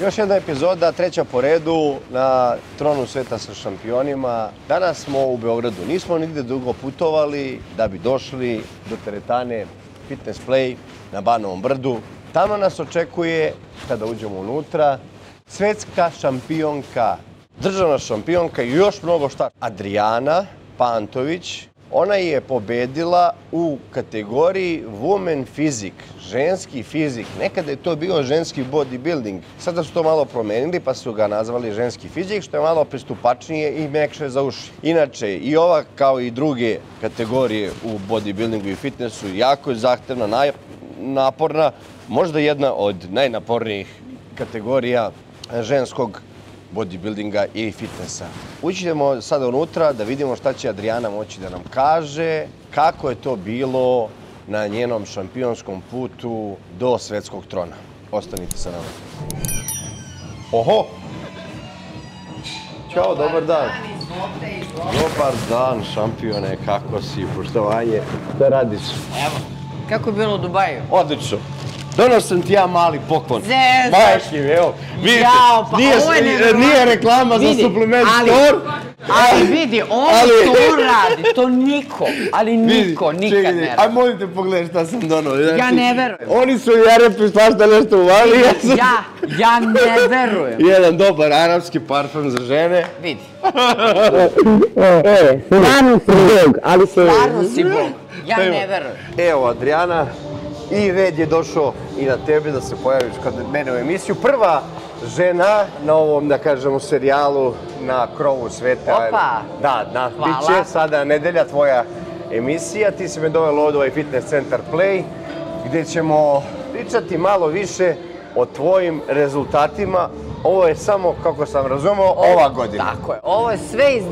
Još jedna epizoda, treća po redu na tronu sveta sa šampionima. Danas smo u Beogradu. Nismo nigde dugo putovali da bi došli do teretane Fitness Play na Banovom brdu. Tamo nas očekuje, kada uđemo unutra, svetska šampionka, državna šampionka i još mnogo šta. Adriana Pantović. Ona je pobedila u kategoriji Women Physique, ženski fizik. Nekada je to bio ženski bodybuilding. Sada su to malo promenili pa su ga nazvali ženski fizik, što je malo pristupačnije i mekše za uši. Inače, i ova kao i druge kategorije u bodybuildingu i fitnessu jako je zahtevna, naporna, možda jedna od najnapornijih kategorija ženskog bodybuildinga i fitnessa. Ući ćemo sada unutra da vidimo šta će Adriana moći da nam kaže, kako je to bilo na njenom šampionskom putu do svetskog trona. Ostanite sa nama. Oho! Ćao, dobar dan. Dobar dan, šampione, kako si, poštovanje. Šta radiš? Evo, kako je bilo u Dubaju? Odlično. Donao sam ti ja mali poklon. Zezaš! Evo, vidite, nije reklama za suplement store. Ali vidi, on to radi, to niko, ali niko nikad ne radi. Aj, molim te pogledaj šta sam donao. Ja ne verujem. Oni su i Arapi svašta nešto uvali. Ja ne verujem. Jedan dobar arapski parfum za žene. Vidi. Stvarno si Bog, ali se... Stvarno si Bog. Ja ne verujem. Evo, Adriana, i red je došao i na tebe da se pojaviš kod mene u emisiju. Prva žena na ovom, da kažemo, serijalu na krovu sveta. Opa! Da, bit će sada nedelja tvoja emisija. Ti si me dovela ovdje u ovaj fitness centar Play, gdje ćemo pričati malo više o tvojim rezultatima. Ovo je samo, kako sam razumeo, ova godina. Tako je. Ovo je sve iz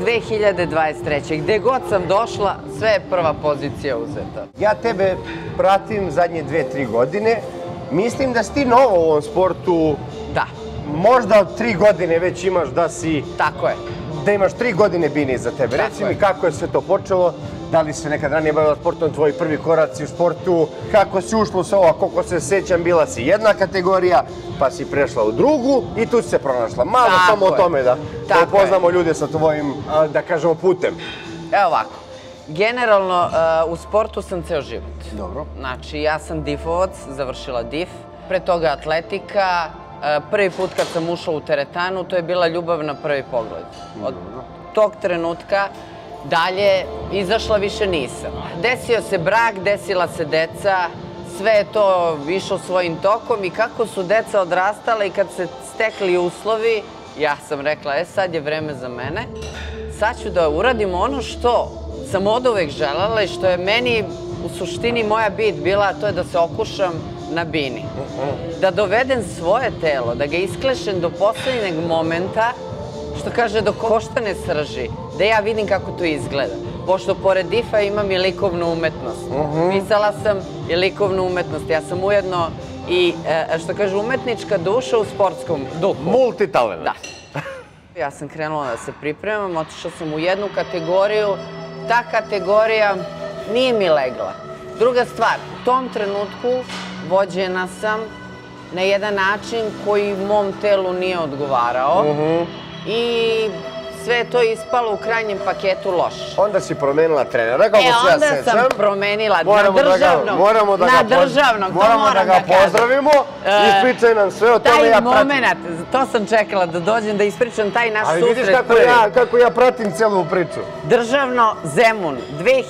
2023. Gde god sam došla, sve je prva pozicija uzeta. Ja tebe pratim zadnje 2-3 godine. Mislim da si ti novo u ovom sportu. Da. Možda 3 godine već imaš da si... Tako je. Da imaš 3 godine bine iza tebe. Reci mi kako je sve to počelo, da li se nekad ranije bavila sportom, tvoji prvi koraci u sportu, kako si ušla u sve ovo, koliko se sećam, bila si jedna kategorija, pa si prešla u drugu i tu si se pronašla. Malo samo o tome da upoznamo ljude sa tvojim, da kažemo, putem. Evo ovako, generalno u sportu sam ceo život. Dobro. Znači, ja sam difovac, završila dif, pre toga atletika. Prvi put kad sam ušla u teretanu, to je bila ljubav na prvi pogled. Od tog trenutka dalje izašla više nisam. Desio se brak, desila se deca, sve je to išlo svojim tokom i kako su deca odrastala i kad se stekli uslovi, ja sam rekla, sad je vreme za mene. Sad ću da uradim ono što sam oduvek želela i što je meni u suštini moja bit bila, to je da se okušam na bini. Da dovedem svoje telo, da ga isklešem do poslednjeg momenta, što kaže do koštane srži, da ja vidim kako to izgleda. Pošto pored difa imam i likovnu umetnost. Pisala sam i likovnu umetnost. Ja sam ujedno i, što kaže, umetnička duša u sportskom duhu. Multitalent. Da. Ja sam krenula da se pripremam, otišla sam u jednu kategoriju. Ta kategorija nije mi legla. Druga stvar, u tom trenutku vođena sam na jedan način koji mom telu nije odgovarao i sve je to ispalo u krajnjem paketu loše. Onda si promenila trenera, kako se ja sećam. Onda sam promenila na državnog. Moramo da ga pozdravimo. Ispričaj nam sve o tome, ja pratim. Taj moment, to sam čekala da dođem da ispričam taj naš susret prvi. Ali vidiš kako ja pratim celu priču. Državno Zemun,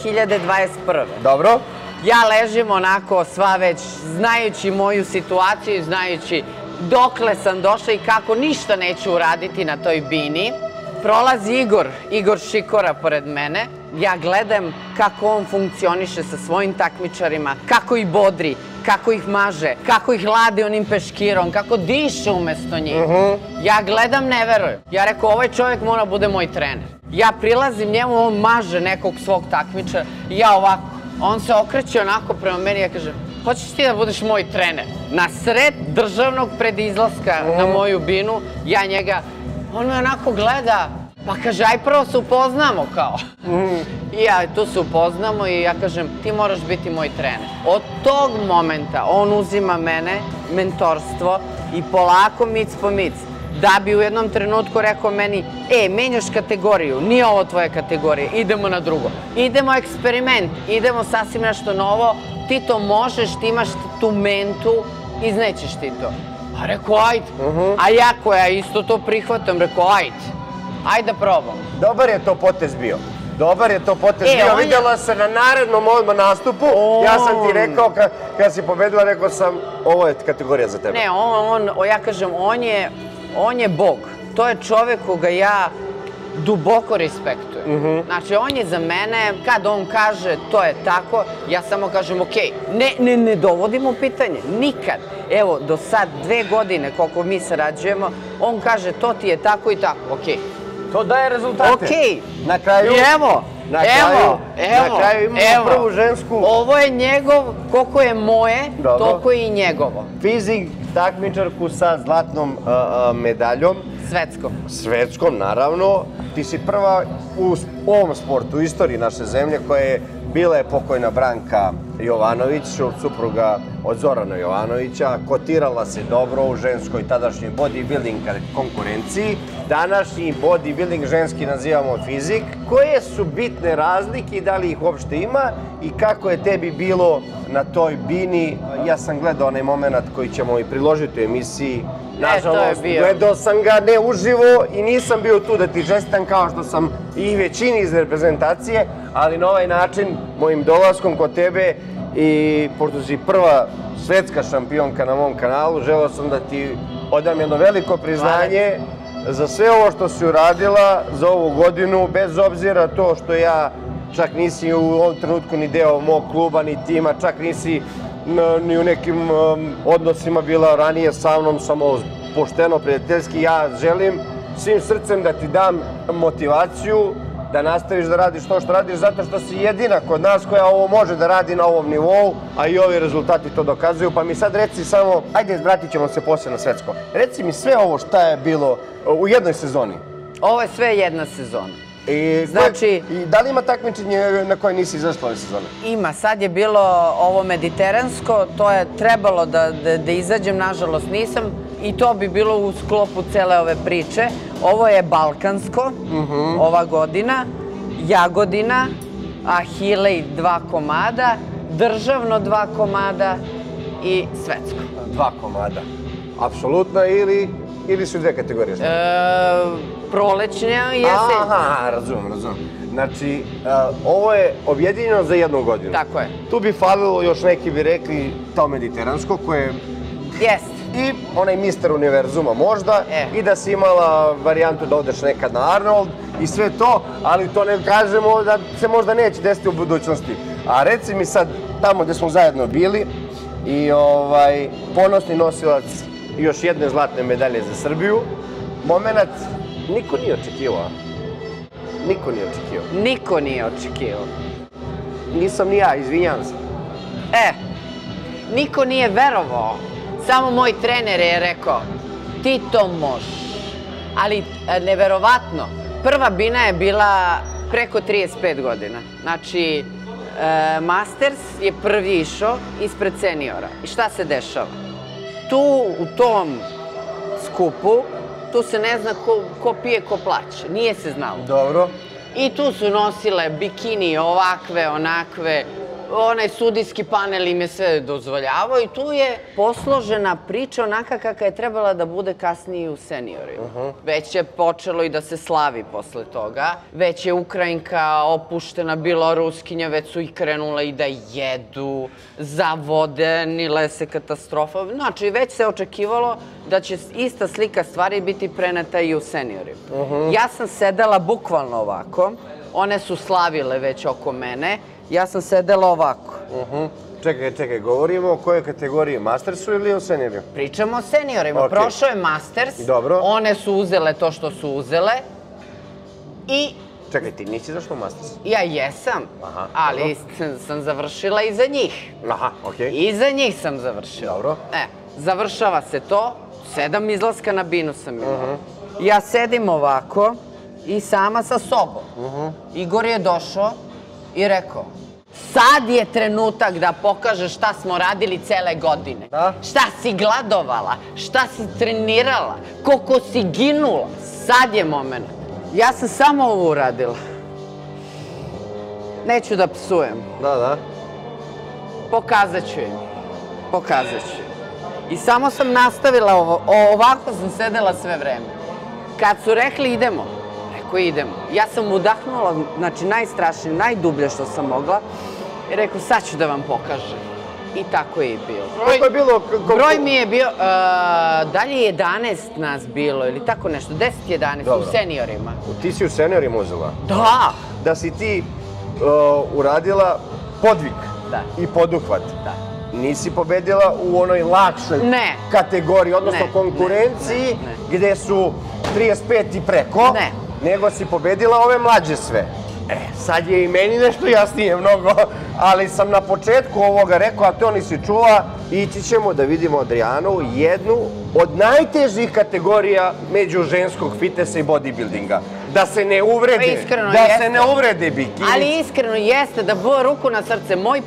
2021. Dobro. Ja ležim onako sva već, znajući moju situaciju i znajući dokle sam došla i kako ništa neću uraditi na toj bini. Prolazi Igor Šikora pored mene. Ja gledam kako on funkcioniše sa svojim takmičarima, kako ih bodri, kako ih maže, kako ih ladi onim peškirom, kako diše umesto njih. Ja gledam, ne verujem. Ja rekao, ovaj čovjek mora bude moj trener. Ja prilazim njemu, on maže nekog svog takmičara i ja ovako. On se okreće onako prema meni i ja kažem, hoćeš ti da budeš moj trener? Na sred državnog predizlaska na moju binu, ja njega, on me onako gleda, pa kaže, aj prvo se upoznamo kao. I ja tu se upoznamo i ja kažem, ti moraš biti moj trener. Od tog momenta on uzima mene, mentorstvo, i polako mic po mic, da bi u jednom trenutku rekao meni, menjaš kategoriju, nije ovo tvoja kategorija, idemo na drugo. Idemo eksperiment, idemo sasvim nešto novo, ti to možeš, ti imaš tu mentu, iznećeš ti to. A rekao, ajde. A ja koja isto to prihvatam, rekao, ajde da probam. Dobar je to potez bio. Dobar je to potez bio. Vidjela se na narednom odmah nastupu. Ja sam ti rekao, kada si pobedila, rekao sam, ovo je kategorija za tebe. Ne, ja kažem, on je Bog. To je čovek koga ja duboko respektujem. Znači, on je za mene, kad on kaže to je tako, ja samo kažem okej. Ne dovodimo pitanje, nikad. Evo, do sad 2 godine koliko mi sarađujemo, on kaže to ti je tako i tako, okej. To daje rezultate. Okej. Na kraju... Evo, Na kraju imamo prvu žensku... Ovo je njegov, koliko je moje, toliko je i njegovo. Fizik, takmičarku sa zlatnom medaljom. Svetskom, naravno. Ti si prva u ovom sportu, u istoriji naše zemlje, koja je bila pokojna Branka Jovanović, supruga od Zorana Jovanovića, kotirala se dobro u ženskoj tadašnjoj bodybuilding konkurenciji. Današnji bodybuilding ženski nazivamo fizik. Koje su bitne razlike i da li ih uopšte ima i kako je tebi bilo na toj bini? Ja sam gledao onaj moment koji ćemo i priložiti u emisiji. Nažalost, gledao sam ga ne uživo i nisam bio tu da ti čestitam kao što sam i većini iz reprezentacije, ali na ovaj način, mojim dolaskom kod tebe i pošto si prva svetska šampionka na mom kanalu, želeo sam da ti odam jedno veliko priznanje za sve ovo što si uradila za ovu godinu, bez obzira to što ja čak nisi u ovom trenutku ni deo mog kluba, ni tima, čak nisi ni u nekim odnosima bila ranije sa mnom, samo pošteno, prijateljski. Ja želim svim srcem da ti dam motivaciju da nastaviš da radiš to što radiš, zato što si jedina kod nas koja ovo može da radi na ovom nivou, a i ovi rezultati to dokazuju. Pa mi sad reci samo, ajde, vratit ćemo se poslije na svetsko. Reci mi sve ovo šta je bilo u jednoj sezoni. Ovo je sve jedna sezona. Znači... Da li ima takmičenje na koje nisi izašla ove sezone? Ima. Sad je bilo ovo mediteransko, to je trebalo da izađem, nažalost nisam. I to bi bilo u sklopu cele ove priče. Ovo je balkansko, ova godina, Jagodina, Ahilej 2 komada, državno 2 komada i svetsko. 2 komada. Apsolutno ili su 2 kategorije? Prolećnja i jesen. Aha, razumem. Znači, ovo je objedinjeno za 1 godinu. Tako je. Tu bi falilo, još neki bi rekli, to mediteransko, koje... Jest. I onaj Mister Univerzuma možda, i da si imala varijantu da odeš nekad na Arnold i sve to, ali to ne kažemo da se možda neće desiti u budućnosti. A reci mi sad, tamo gde smo zajedno bili i ponosni nosilac još jedne zlatne medalje za Srbiju, moment niko nije očekivao. Niko nije očekivao. Nisam ni ja, izvinjam se. Niko nije verovao. Samo moj trener je rekao, ti to možeš. Ali neverovatno, prva bina je bila preko 35 godina. Znači, Masters je prvi išao ispred seniora. I šta se dešava? Tu, u tom skupu, tu se ne zna ko pije, ko plaće. Nije se znalo. Dobro. I tu su nosile bikini ovakve, onakve, onaj sudijski panel im je sve dozvoljavao i tu je posložena priča onaka kakva je trebala da bude kasnije u seniorima. Već je počelo i da se slavi posle toga. Već je Ukrajinka opuštena, Beloruskinja, već su i krenule i da jedu, zavodenile se katastrofa. Znači, već se očekivalo da će ista slika stvari biti preneta i u seniorima. Ja sam sedela bukvalno ovako, one su slavile već oko mene, ja sam sedela ovako. Čekaj, govorimo o kojoj kategoriji, Mastersu ili o seniorima? Pričamo o seniorima. Prošao je Masters, one su uzele to što su uzele i... Čekaj, ti nisi zašla u Masters? Ja jesam, ali sam završila iza njih. Aha, okej. Iza njih sam završila. Dobro. Završava se to, 7 izlaska na binu sam imala. Ja sedim ovako i sama sa sobom. Igor je došao i rekao, Sad je trenutak da pokažeš šta smo radili cele godine. Da? Šta si gladovala, šta si trenirala, koliko si ginula. Sad je moment. Ja sam samo ovo uradila. Neću da psujem. Da. Pokazat ću im. Pokazat ću im. I samo sam nastavila ovo. Ovako sam sedela sve vreme. Kad su rekli idemo, rekao idemo. Ja sam udahnula, znači najstrašnije, najdublje što sam mogla. I rekao sad ću da vam pokažem. I tako je i bilo. Kako je bilo? Broj mi je bio, dalje 11 nas bilo ili tako nešto, 10-11 u seniorima. Ti si u seniorima uzela? Da. Da si ti uradila podvig i poduhvat. Da. Nisi pobedila u onoj lakšoj kategoriji, odnosno konkurenciji, gde su 35 i preko, nego si pobedila ove mlađe sve. Sad je i meni nešto jasnije mnogo, ali sam na početku ovoga rekao, a to nisi čula, ići ćemo da vidimo Adrijanu jednu od najtežih kategorija među ženskog fitnessa i bodybuildinga. Da se ne uvrede, da se ne uvrede bikinice. Ali iskreno jeste, da bude ruku na srce, moj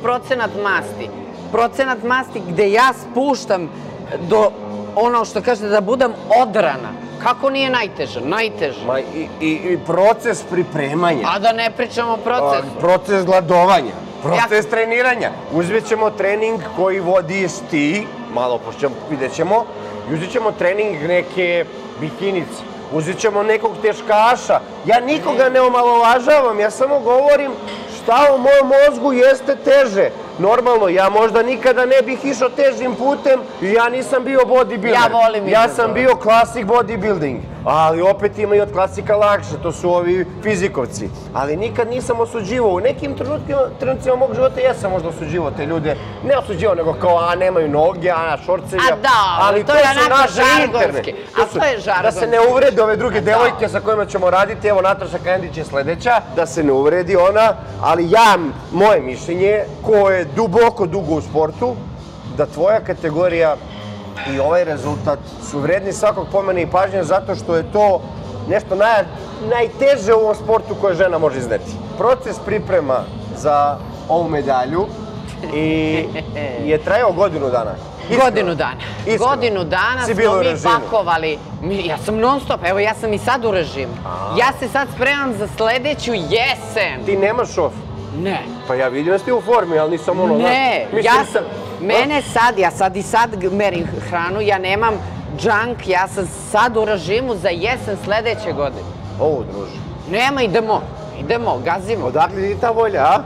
procenat masti gde ja spuštam do ono što kažete da budem odrana. Kako nije najteže? Najteže. I proces pripremanja. A da ne pričamo o procesu. Proces gladovanja, proces treniranja. Uzet ćemo trening koji vodiš ti, malo vidjet ćemo, i uzet ćemo trening neke bikinice. Uzet ćemo nekog teškaša. Ja nikoga ne omalovažavam, ja samo govorim šta u mojom mozgu jeste teže. Normalno, ja možda nikada ne bih išao težim putem i ja nisam bio bodybuilder. Ja volim izazov. Ja sam bio klasik bodybuilding, ali opet ima i od klasika lakše, to su ovi fizikovci. Ali nikad nisam osuđivao. U nekim trenucima mog života jesam možda osuđivao te ljude. Ne osuđivao, nego kao, a nemaju noge, a šorcevi. A da, ali to je onako žargonski. A to je žargonski. Da se ne uvrede ove druge devojke sa kojima ćemo raditi, evo Nataša Kandić je sledeća, da se ne uvredi ona, ali moje mišljenje, ko je duboko dugo u sportu, da tvoja kategorija i ovaj rezultat su vredni svakog pomena i pažnje zato što je to nešto najteže u ovom sportu koje žena može izneti. Proces priprema za ovu medalju je trajao godinu dana. Godinu dana. Godinu dana smo mi pakovali. Ja sam non stop, evo ja sam i sad u režimu. Ja se sad spremam za sledeću jesen. Ti nemaš šof? Ne. Pa ja vidim da ste u formi, ali nisam ono... Ne, ja sad i sad merim hranu, ja nemam džank, ja sam sad u režimu za jesen sledeće godine. Ovo, druže. Nema, idemo, gazimo. Odakle ti ta volja, a?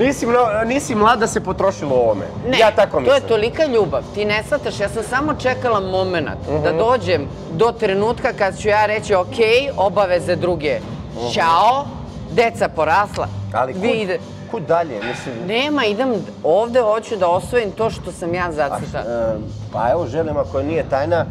Nisi mlada se potrošila u ovome. Ne, ja tako mislim. To je tolika ljubav, ti ne shvataš, ja sam samo čekala moment da dođem do trenutka kad ću ja reći ok, obaveze druge, ćao, deca porasla. Ali kud dalje? Nema, idem ovde, hoću da osvojim to što sam ja zacrtala. Pa evo, želim, ako nije tajna,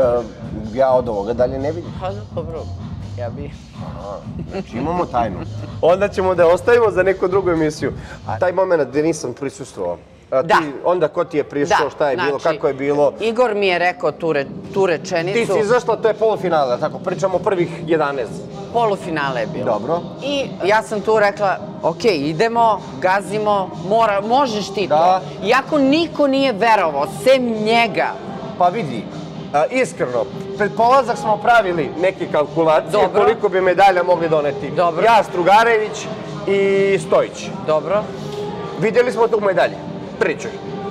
ja od ovoga dalje ne vidim. Pa dobro, ja bih. Znači imamo tajnu. Onda ćemo da ostavimo za neku drugu emisiju. Taj moment gde nisam prisustvovao. Da. Onda ko ti je prišao, šta je bilo, kako je bilo? Igor mi je rekao tu rečenicu. Ti si izašla, to je polufinale, tako pričamo prvih 11. Polufinale je bilo. Dobro. I ja sam tu rekla, ok, idemo, gazimo, možeš ti to. Iako niko nije verovao, sem njega. Pa vidi, iskreno, pred polazak smo pravili neke kalkulacije koliko bi medalja mogli doneti. Dobro. Ja, Strugarević i Stojić. Dobro. Vidjeli smo tu medalje. Pričaj.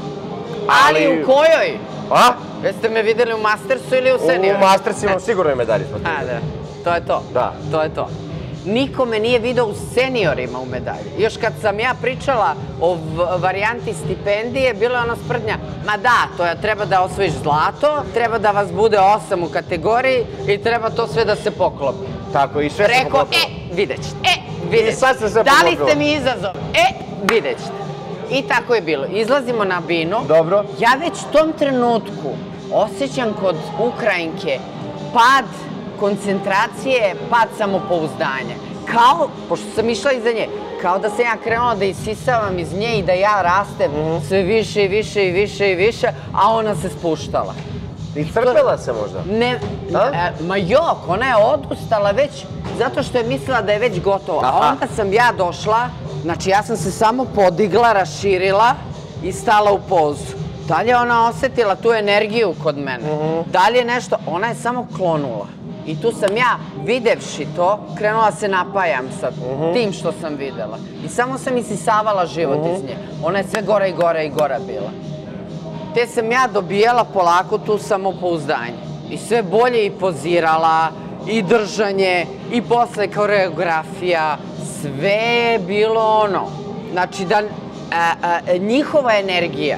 Ali u kojoj? A? Jeste me vidjeli u Mastersu ili u seniorima? U Mastersima sigurno je medalje. A, da. To je to. Da. To je to. Niko me nije video u seniorima u medalji. Još kad sam ja pričala o varijanti stipendije, bila je ona sprdnja, ma da, to je, treba da osvojiš zlato, treba da vas bude 8 u kategoriji i treba to sve da se poklopi. Tako, i sve se poklopilo. Rekao, vidjet ćete, I sad se sve poklopilo. dali ste mi izazov, vidjet ćete. I tako je bilo. Izlazimo na binu. Dobro. Ja već u tom trenutku osjećam kod Ukrajinke pad koncentracije, pad samopouzdanja. Kao, pošto sam išla iza nje, kao da sam ja krenula da isisavam iz nje i da ja rastem sve više i više i više i više, a ona se spuštala. I crpela se možda? Ne, ma jok, ona je odustala već zato što je mislila da je već gotova. A onda sam ja došla Znači, ja sam se samo podigla, raširila i stala u pozu. Dalje ona osetila tu energiju kod mene. Dalje nešto, ona je samo klonula. I tu sam ja, videvši to, krenula se napajam sa tim što sam videla. I samo sam isisavala život iz nje. Ona je sve gora i gora i gora bila. Te sam ja dobijala polako tu samopouzdanje. I sve bolje i pozirala, i držanje, i posle koreografija. Sve je bilo ono. Znači da njihova energija,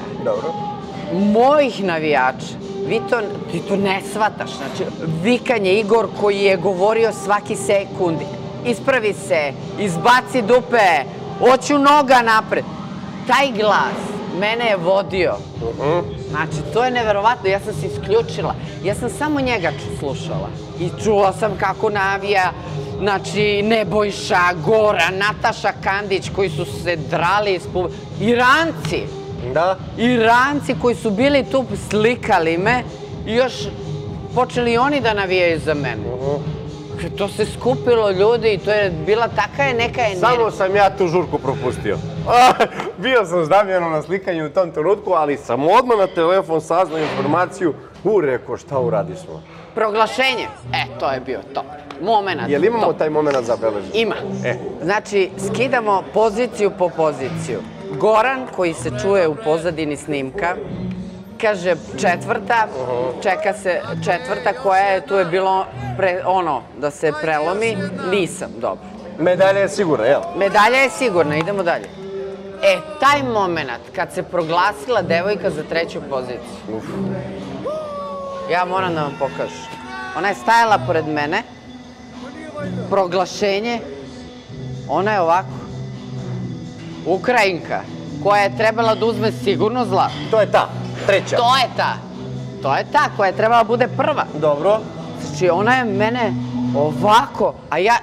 mojih navijača, ti to ne shvataš. Znači, vikanje Igor koji je govorio svaki sekund, ispravi se, izbaci dupe, hoću noga napred. Taj glas mene je vodio. Znači, to je neverovatno, ja sam se isključila. Ja sam samo njega slušala. I čula sam kako navija, znači, Nebojša, Goran, Nataša Kandić, koji su se drali iz publike. Iranci. Da? Iranci koji su bili tu, slikali me i još počeli oni da navijaju za mene. To se skupilo ljudi i to je bila taka neka energija. Samo sam ja tu žurku propustio. Bio sam s Damjanom na slikanju u tom trenutku, ali sam odmah na telefon saznao informaciju. Rekao, šta uradismo? Proglašenje. To je bio to. Momenat. Jel imamo taj moment zabeležen? Ima. Znači, skidamo poziciju po poziciju. Goran, koji se čuje u pozadini snimka, kaže četvrta, čeka se četvrta koja je, tu je bilo da se prelomi, nisam, dobro. Medalja je sigurna, jel? Medalja je sigurna, idemo dalje. Taj moment kad se proglasila devojka za treću poziciju, ja moram da vam pokažem. Ona je stajala pored mene, proglašenje, ona je ovako. Ukrajinka, koja je trebala da uzme sigurno zlato. To je ta, treća. To je ta koja je trebala da bude prva. Dobro. Znači, ona je mene ovako, a ja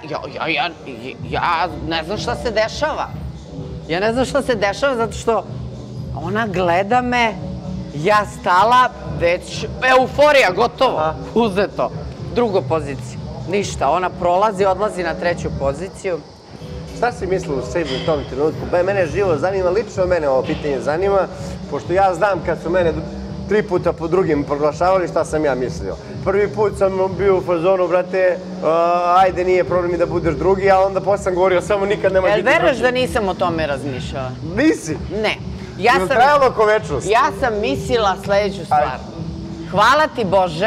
ne znam šta se dešava. Ja ne znam šta se dešava zato što ona gleda me, ja stala, već euforija, gotovo, uzeto. Drugu poziciju, ništa, ona prolazi, odlazi na treću poziciju. Šta si mislila u sebi u tom trenutku? Mene živo zanima, lično mene ovo pitanje zanima, pošto ja znam kad su mene 3 puta po drugim proglašavali šta sam ja mislio. Prvi put sam bio u fazonu, brate, ajde nije problem i da budeš drugi, a onda posle sam govorio samo nikad nema biti drugi. Jel veruješ da nisam o tome razmišljala? Nisi? Ne. Jel trajalo ko večnost? Ja sam mislila sledeću stvar. Hvala ti Bože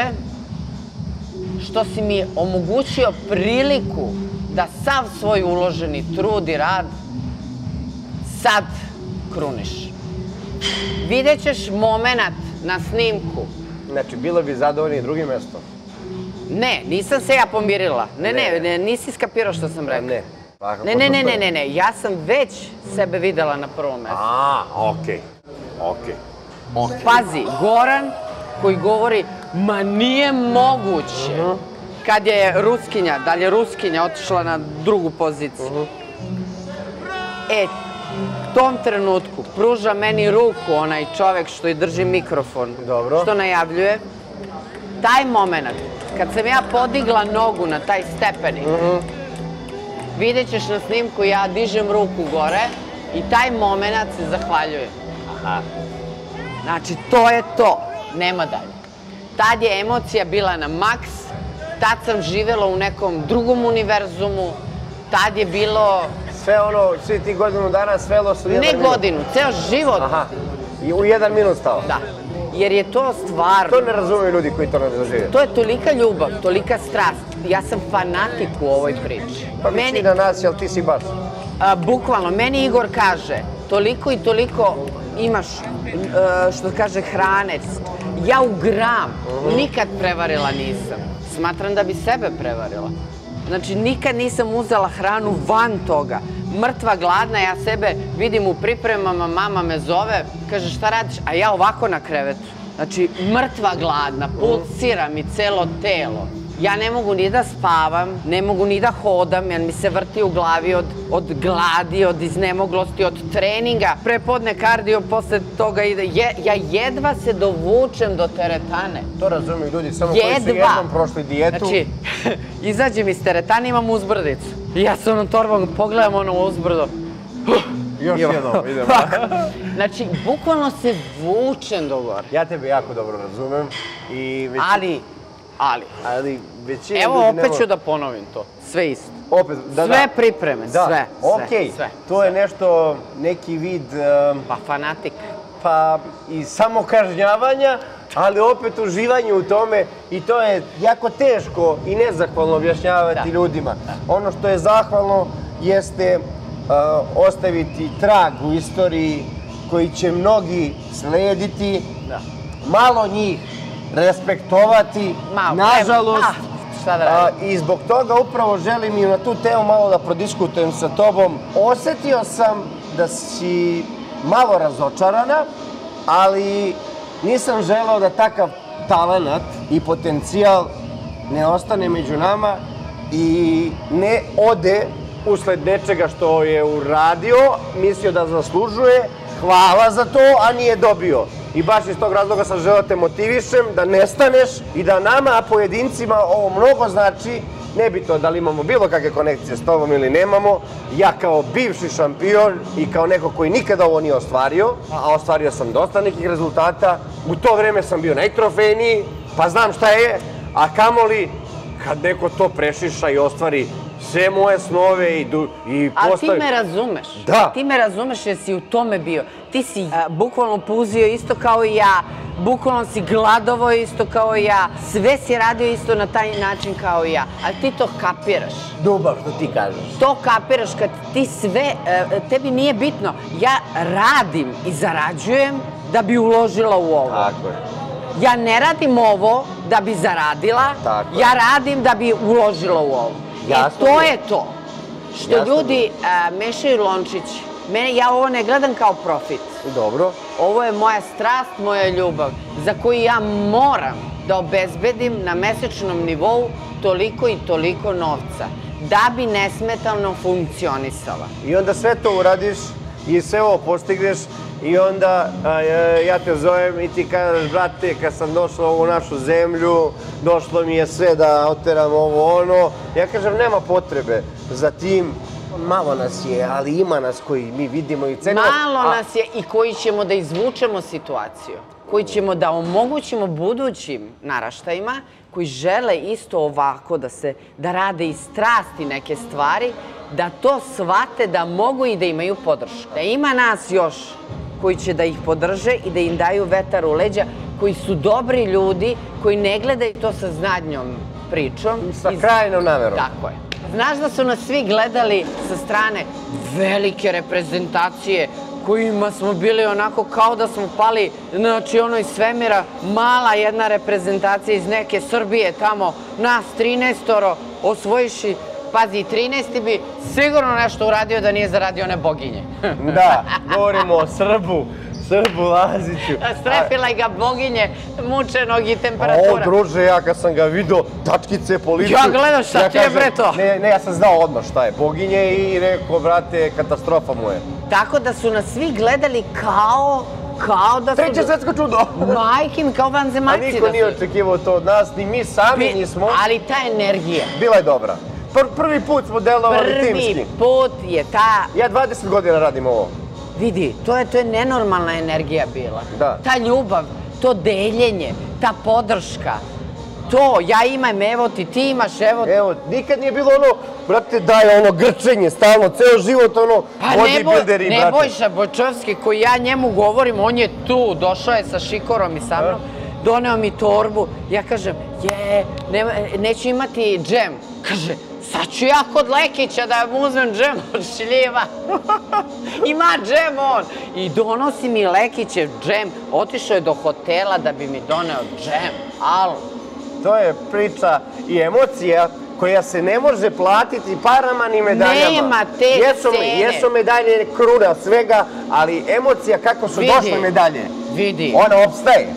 što si mi omogućio priliku da sav svoj uloženi trud i rad sad kruniš. Vidjet ćeš moment na snimku. Znači, bilo bi zadovoljni drugim mestom? Ne, nisam se ja pomirila. Ne, nisi skapirao što sam rekao. Ne, ja sam već sebe videla na prvom mestu. Okej. Pazi, Goran koji govori, ma nije moguće. Kad je Ruskinja, dalje Ruskinja, otišla na drugu poziciju. U tom trenutku pruža meni ruku onaj čovek što i drži mikrofon, što najavljuje. Taj moment, kad sam ja podigla nogu na taj stepenik, vidjet ćeš na snimku, ja dižem ruku gore i taj moment se zahvaljuje. Znači, to je to, nema dalje. Tad je emocija bila na maks, tad sam živela u nekom drugom univerzumu, tad je bilo... Sve ono, svi ti godinu dana svelo su 1 minut? Ne godinu, ceo život. I u 1 minut stao? Da, jer je to stvarno... To ne razumiju ljudi koji to ne dožive. To je tolika ljubav, tolika strast. Ja sam fanatik u ovoj priči. Pa većina nas, jel ti si baš? Bukvalno, meni Igor kaže, toliko i toliko imaš, što kaže, hrane. Ja u gram nikad prevarila nisam. Smatram da bi sebe prevarila. Znači, nikad nisam uzela hranu van toga. Mrtva, gladna, ja sebe vidim u pripremama, mama me zove, kaže šta radiš, a ja ovako na krevetu. Znači, mrtva, gladna, pulsira mi celo telo. Ja ne mogu ni da spavam, ne mogu ni da hodam, jer mi se vrti u glavi od gladi, od iznemoglosti, od treninga. Prepodne kardio, posle toga ide. Ja jedva se dovučem do teretane. To razumiju ljudi, samo koji su jednom prošli dijetu. Znači, izađem iz teretane, imam uzbrdicu. Ja se onom torbom pogledam ono uzbrdo. Još jednom, idemo. Znači, bukvalno se vučem do gore. Ja tebe jako dobro razumem. Ali većina ljudi Evo, opet ću da ponovim to. Sve isto. Opet, da. Sve pripreme, Da, sve. okej. To je nešto, neki vid... Pa fanatik. Pa i samokažnjavanja, ali opet uživanje u tome i to je jako teško i nezahvalno objašnjavati ljudima. Ono što je zahvalno jeste ostaviti trag u istoriji koji će mnogi slediti, malo njih respektovati, nažalost. I zbog toga upravo želim i na tu temu malo da prodiskutujem sa tobom. Osetio sam da si malo razočarana, ali nisam želeo da takav talenat i potencijal ne ostane među nama i ne ode usled nečega što je uradio, mislio da zaslužuje, hvala za to, a nije dobio. I baš iz tog razloga sam želeo da te motivišem, da nestaneš i da nama, pojedincima, ovo mnogo znači, nebitno da li imamo bilo kakve konekcije s tobom ili nemamo, ja kao bivši šampion i kao neko koji nikada ovo nije ostvario, a ostvario sam dosta nekih rezultata, u to vreme sam bio najtrofejniji, pa znam šta je, a kamoli kad neko to prešiša i ostvari sve moje snove i postavi... A ti me razumeš. Da. Ti me razumeš jer si u tome bio. Ti si bukvalno puzio isto kao i ja, bukvalno si gladovo isto kao i ja, sve si radio isto na taj način kao i ja, ali ti to kapiraš. Dubav, što ti kažeš. To kapiraš kad ti sve, tebi nije bitno, ja radim i zarađujem da bi uložila u ovo. Tako je. Ja ne radim ovo da bi zaradila, ja radim da bi uložila u ovo. To je to. Što ljudi mešaju lončići. Ja ovo ne gledam kao profit. Dobro. Ovo je moja strast, moja ljubav, za koju ja moram da obezbedim na mesečnom nivou toliko i toliko novca, da bi nesmetano funkcionisala. I onda sve to uradiš i sve ovo postigneš i onda ja te zovem i ti kažeš, brate, kad sam došla u ovu našu zemlju, došlo mi je sve da oteram ovo ono. Ja kažem, nema potrebe za tim, malo nas je, ali ima nas koji mi vidimo i cenimo. Malo nas je i koji ćemo da izvučemo situaciju, koji ćemo da omogućimo budućim naraštajima, koji žele isto ovako da rade iz strasti neke stvari, da to shvate da mogu i da imaju podršku. Da ima nas još koji će da ih podrže i da im daju vetar u leđa, koji su dobri ljudi, koji ne gledaju to sa znadnjom pričom. Sa krajnom namerom. Tako je. Znaš da su nas svi gledali sa strane velike reprezentacije, kojima smo bili onako kao da smo pali, znači ono iz svemira, mala jedna reprezentacija iz neke Srbije tamo, nas 13-oro, osvojiši, pazi, 13. bi sigurno nešto uradio da nije zaradio one boginje. Da, govorimo o Srbu Laziću. Strefila ga boginje mučenog i temperatura. O, druže, ja kad sam ga vidio, tačkice po licu. Ja gledam, šta ti je bre to? Ne, ja sam znao odmah šta je boginje i rekao, brate, katastrofa mu je. Tako da su nas svi gledali kao da su... Treće svetsko čudo! Majke mi, kao vanzemaljci da su. A niko nije očekivao to od nas, ni mi sami nismo. Ali ta energija. Bila je dobra. Prvi put smo delovali timski. Prvi put je ta... Ja 20 godina radim ovo. Vidi, to je nenormalna energija bila. Da. Ta ljubav, to deljenje, ta podrška. To, ja imam, evo ti, ti imaš, evo... Evo, nikad nije bilo ono, brate, daj ono grčenje, stalno, ceo život ono, bodybuilderi, brate. Nebojša Bojčovski, koji ja njemu govorim, on je tu, došao je sa šikorom i sa mnom, doneo mi torbu, ja kažem, neću imati džem. Kaže, sad ću ja kod Lekića da mu uzmem džem od šljiva. Ima džem on. I donosi mi Lekićev džem, otišao je do hotela da bi mi doneo džem. Alo. To je priča i emocija koja se ne može platiti parama ni medaljama. Nema te cene. Jesu medalje kruna svega, ali emocija kako su došle medalje. Vidi. Ona opstaje.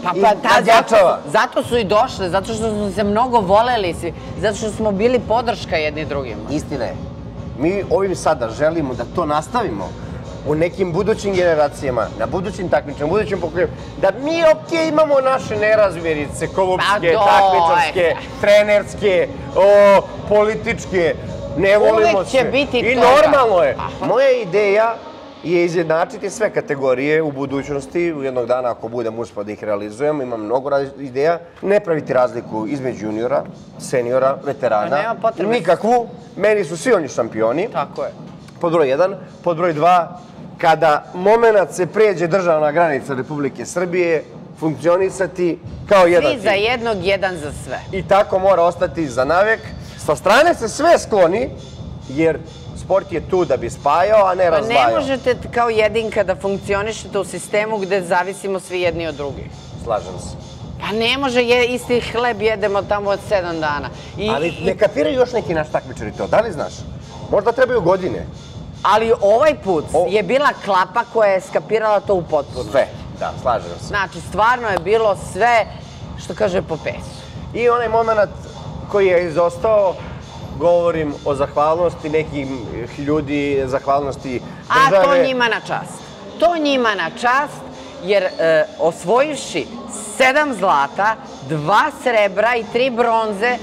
Zato su i došle, zato što smo se mnogo voleli, zato što smo bili podrška jedni drugima. Istina je. Mi ovim sada želimo da to nastavimo u nekim budućim generacijama, na budućim takmičama, budućim pokojima, da mi imamo naše nerazmjerice, klubske, takmičarske, trenerske, političke, Ne volimo Uvek će se. biti I toga. normalno je. Moja ideja je izjednačiti sve kategorije u budućnosti. U jednog dana, ako budem uspio da ih realizujem, imam mnogo ideja. Ne praviti razliku između juniora, seniora, veterana. Pa nema potrebe. Nikakvu. Meni su svi oni šampioni. Tako je. Pod broj 1. Pod broj 2. Kada moment se pređe državna granica Republike Srbije, funkcionisati kao jedan tim. Svi za jednog, jedan za sve. I tako mora ostati za navek. Sa strane se sve skloni, jer sport je tu da bi spajao, a ne razdvajao. Pa ne možete kao jedinka da funkcionišete u sistemu gde zavisimo svi jedni od drugih. Slažem se. Pa ne može, isti hleb jedemo tamo od 7 dana. Ali ne kapiraju još neki naš takmičari to, da li znaš? Možda trebaju godine. Ali ovaj put je bila klapa koja je skapirala to u potpuno. Sve, da, slažem se. Znači, stvarno je bilo sve, što kaže, po pesu. I onaj moment koji je izostao, govorim o zahvalnosti nekim ljudi, zahvalnosti države. A to njima na čast. To njima na čast, jer osvojivši 7 zlata, 2 srebra i 3 bronze,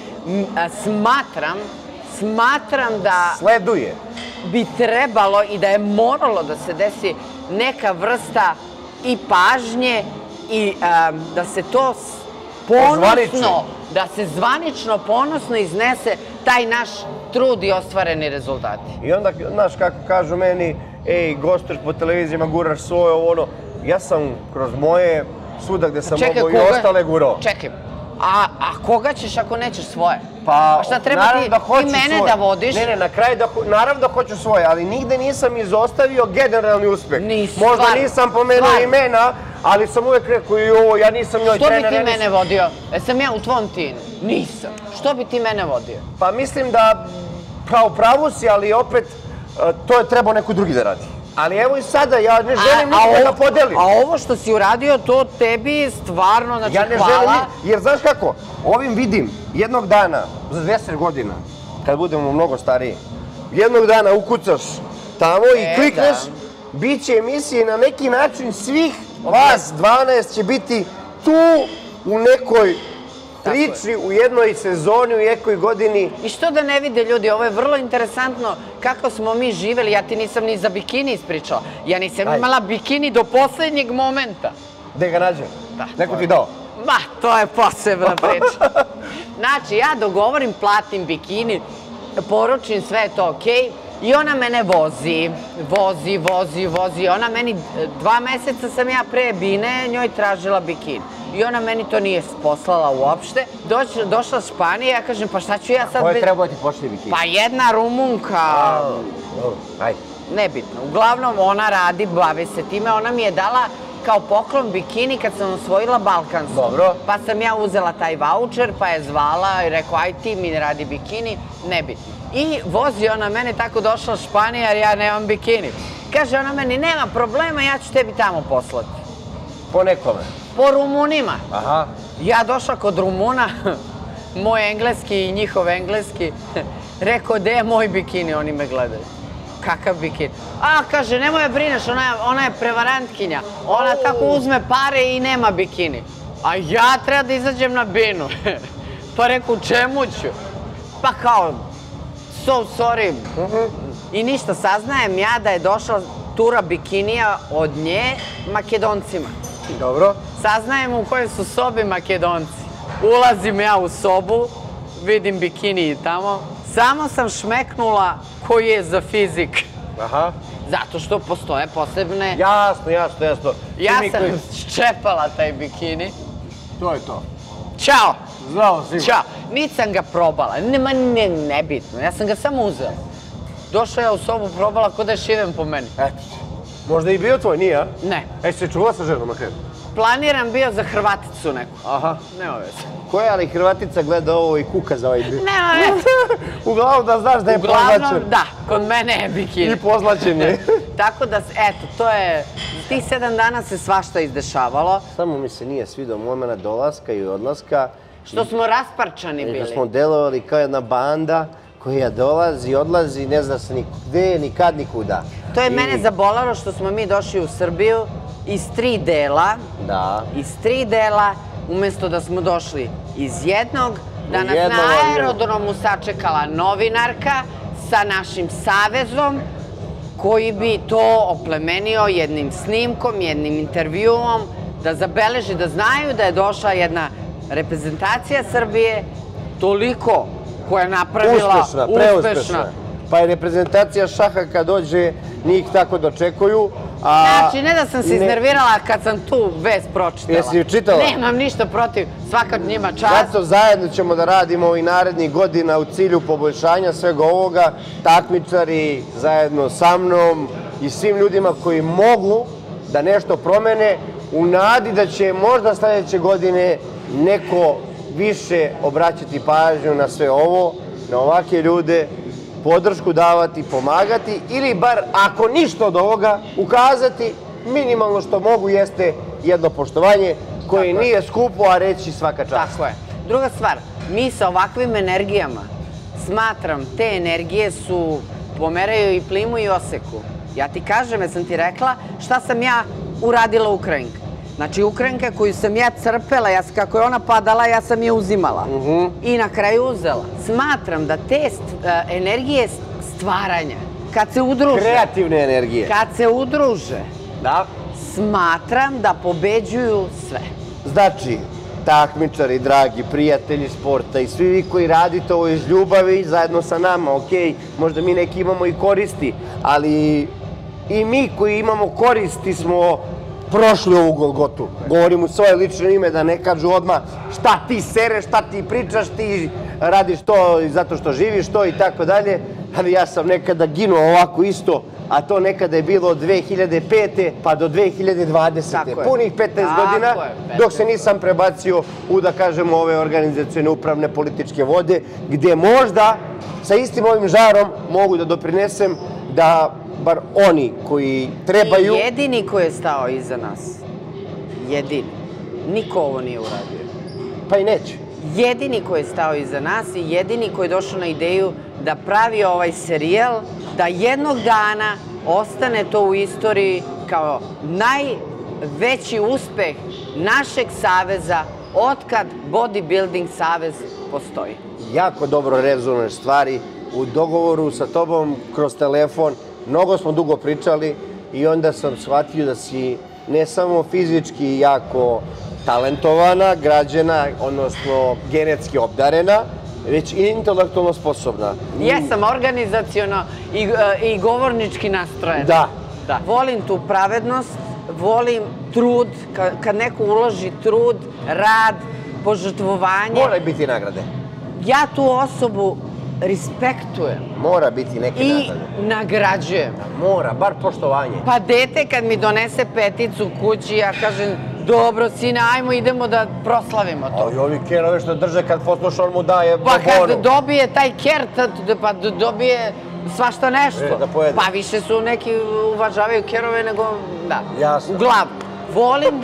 smatram da Sleduje. bi trebalo i da je moralo da se desi neka vrsta i pažnje i da se to ponosno, da se zvanično ponosno iznese taj naš trud i ostvareni rezultati. I onda, znaš kako kažu meni, ej, gostuješ po televizijama, guraš svoje, ono, ja sam kroz moje svuda gde sam mogao i ostale gurao. Čekaj, a koga ćeš ako nećeš svoje? Pa, šta treba ti mene da vodiš? Ne, na kraju, naravno da hoću svoje, ali nigde nisam izostavio generalni uspeh. Možda nisam pomenuo imena, ali sam uvek rekao i ovo, ja nisam njoj trener. Što bi ti mene vodio? Jesam ja u tvom timu? Nisam. Što bi ti mene vodio? Pa mislim da, u pravu si, ali opet, to je trebao neko drugi da radi. Ali evo i sada, ja ne želim nikada da podelim. A ovo što si uradio, to tebi stvarno, znači, hvala. Ja ne želim, jer znaš kako, ovim vidim, jednog dana, za 10 godina, kad budemo mnogo stariji, jednog dana ukucaš tamo i klikneš, bit će emisije na neki način svih vas 12 će biti tu u nekoj priči, u jednoj sezoni, u nekoj godini. I što da ne vide ljudi, ovo je vrlo interesantno kako smo mi živeli, ja ti nisam ni za bikini ispričala, ja nisam imala bikini do poslednjeg momenta. Gde ga nađem? Neko ti dao? Ma, to je posebna priča. Znači, ja dogovorim, platim bikini, poručim sve to okej, i ona mene vozi. Ona meni, 2 meseca sam ja pre Bine njoj tražila bikini. I ona meni to nije poslala uopšte. Došla Španija, ja kažem, pa šta ću ja sad... Koje trebao ti pošli bikini? Pa jedna Rumunka. Ajde. Nebitno. Uglavnom, ona radi, bavi se time. Ona mi je dala kao poklon bikini kad sam osvojila Balkansku. Dobro. Pa sam ja uzela taj vaučer, pa je zvala i rekao, aj ti mi radi bikini. Nebitno. I vozi ona mene, tako došla Španija, jer ja nemam bikini. Kaže ona meni, nema problema, ja ću tebi tamo poslati. Po nekome? Po Rumunima. Aha. Ja došla kod Rumuna, moj engleski i njihov engleski, rekao, gde je moj bikini, oni me gledaju. Kakav bikini? A, kaže, nemoj je brineš, ona je prevarantkinja. Ona tako uzme pare i nema bikini. A ja treba da izađem na Binu. Pa rekao, čemu ću? Pa kao, so sorry. I ništa, saznajem ja da je došla tura bikinija od nje Makedoncima. Dobro. Saznajem u kojoj su sobi Makedonci. Ulazim ja u sobu, vidim bikini i tamo. Samo sam šmeknula koji je za fizik. Aha. Zato što postoje posebne... Jasno. Ja sam ščepala taj bikini. To je to. Ćao! Zdravo svima. Ćao! Niti sam ga probala. Nebitno. Ja sam ga samo uzela. Došla ja u sobu, probala ko da je šiven po meni. Eto. Možda i bio tvoj, nije, a? Ne. Se čuvala sa ženom na kraju? Planiram bio za Hrvaticu neku. Aha. Nema veze. Koja ali Hrvatica gleda ovo i kuka za ovaj dio? Nema veze. Uglavnom da znaš da je pozlačen. Uglavnom, da. Kod mene je bikini. I pozlačen je. Tako da, eto, to je... Tih 7 dana se svašta izdešavalo. Samo mi se nije svidao momena dolaska i odlaska. Što smo rasparčani bili. Što smo delovali kao jedna banda koja dolazi, odlazi, ne zna se gde, nikad, nikuda. To je mene zabolalo što smo mi došli u Srbiju iz 3 dela. Da. Iz 3 dela, umesto da smo došli iz jednog, da nas na aerodromu sačekala novinarka sa našim savezom koji bi to oplemenio jednim snimkom, jednim intervjuom, da zabeleži, da znaju da je došla jedna reprezentacija Srbije, toliko koja je napravila preuspešna. Pa je reprezentacija šaha kad dođe, njih tako dočekuju. Znači, ne da sam se iznervirala kad sam tu vest pročitala. Jesi ju čitala? Nemam ništa protiv, svaka njima čast. Zato zajedno ćemo da radimo i narednih godina u cilju poboljšanja svega ovoga. Takmičari zajedno sa mnom i svim ljudima koji mogu da nešto promene u nadi da će možda sledeće godine neko više obraćati pažnju na sve ovo, na ovake ljude, podršku davati, pomagati ili bar, ako ništa od ovoga, ukazati minimalno što mogu jeste jedno poštovanje koje nije skupo, a reći svaka čast. Tako je. Druga stvar, mi sa ovakvim energijama, smatram, te energije su pomeraju i plimu i oseku. Ja ti kažem, jer sam ti rekla šta sam ja uradila Ukrajinka. Znači, Ukrajinka koju sam ja crpela, kako je ona padala, ja sam je uzimala. I na kraju uzela. Smatram da te energije stvaranja, kad se udruže... Kreativne energije. Kad se udruže, smatram da pobeđuju sve. Znači, takmičari, dragi prijatelji sporta i svi vi koji radite ovo iz ljubavi zajedno sa nama, okej, možda mi neki imamo i koristi, ali i mi koji imamo koristi smo prošli ovu Golgotu. Govorim u svoje lično ime da ne kažu odmah šta ti sereš, šta ti pričaš, ti radiš to zato što živiš to i tako dalje, ali ja sam nekada ginuo ovako isto, a to nekada je bilo od 2005. pa do 2020. Punih 15 godina, dok se nisam prebacio u, da kažemo, ove organizacione upravne političke vode, gde možda sa istim ovim žarom mogu da doprinesem da bar oni koji trebaju... I jedini koji je stao iza nas. Jedini. Niko ovo nije uradio. Pa i neće. Jedini koji je stao iza nas i jedini koji je došao na ideju da pravi ovaj serijal, da jednog dana ostane to u istoriji kao najveći uspeh našeg saveza otkad Bodybuilding savez postoji. Jako dobro rezonuješ stvari u dogovoru sa tobom kroz telefon. Mnogo smo dugo pričali i onda sam shvatio da si ne samo fizički jako talentovana, građena, odnosno genetski obdarena, već i intelektualno sposobna. Jesam organizaciono i govornički nastrojena. Da. Volim tu pravednost, volim trud, kad neko uloži trud, rad, požrtvovanje. Mora biti nagrade. Ja tu osobu respektujem. Mora biti neke nagrade. I nagrađujem. Mora, bar poštovanje. Pa dete kad mi donese peticu kući, ja kažem, dobro sine, ajmo idemo da proslavimo to. A i ovi kerove što drže kad posluša, on mu daje Pa kad dobije taj ker, pa dobije svašta nešto. Da pojede. Pa više su neki uvažavaju kerove nego, da. Jasno. U glavu. Volim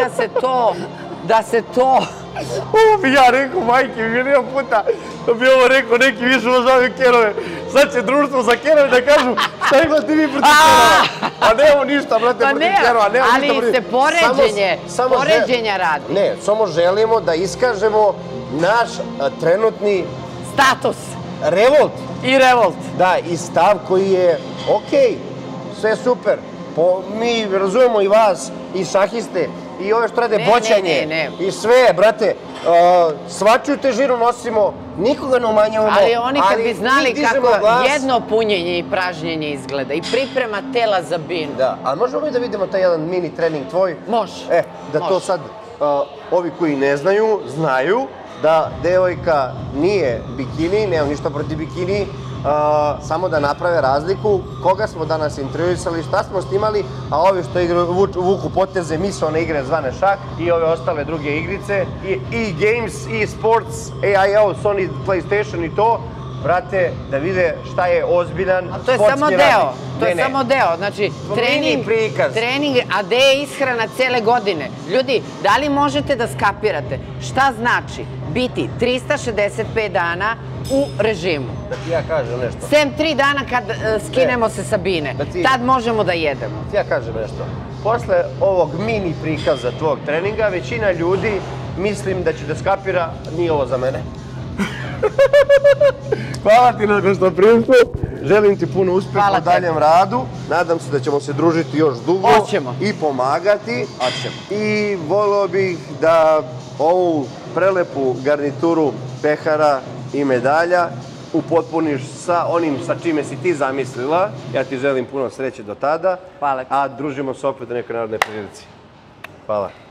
da se to... Ovo bi ja rekao, majke, milijon puta da bi ovo rekao, neki više uvažavaju kerove. Sad će društvo za kerove da kažu šta imate vi protiv kerova. A nemamo ništa, brate, protiv kerova. Ali se poređenja radi. Ne, samo želimo da iskažemo naš trenutni status. Revolt. I revolt. Da, i stav koji je okej, sve super. Mi razumemo i vas, i šahiste, i ove što rade boćanje, i sve, brate, svačiju težinu nosimo, nikoga ne umanjavamo, ali oni kad bi znali kako jedno punjenje i pražnjenje izgleda i priprema tela za binu. Da, ali možemo mi da vidimo taj jedan mini trening tvoj? Može. Da to sad ovi koji ne znaju, znaju da devojka nije bikini, nema ništa protiv bikini, samo da naprave razliku koga smo danas intervjuisali, šta smo snimali, a ovi što vuku poteze misaone igre zvane šah i ove ostale druge igrice, i games, i sports, AIO, Sony, PlayStation i to, brate, da vide šta je ozbiljan sportski radnik. A to je samo deo, to je samo deo, znači trening, a gde je ishrana cele godine? Ljudi, da li možete da skapirate šta znači biti 365 dana u režimu? Da ti ja kažem nešto. Sem 3 dana kad skinemo se sa bine, tad možemo da jedemo. Da ti ja kažem nešto. Posle ovog mini prikaza tvog treninga, većina ljudi, mislim da će da skapira, nije ovo za mene. Hvala ti na gostoprimstvu. želim ti puno uspeha Hvala u daljem radu. Nadam se da ćemo se družiti još dugo. Hoćemo. I pomagati. Hoćemo. I volio bih da ovu prelepu garnituru pehara i medalja upotpuniš sa onim sa čime si ti zamislila. Ja ti želim puno sreće do tada. Hvala ti. A družimo se opet u nekoj narodnoj prilici. Hvala.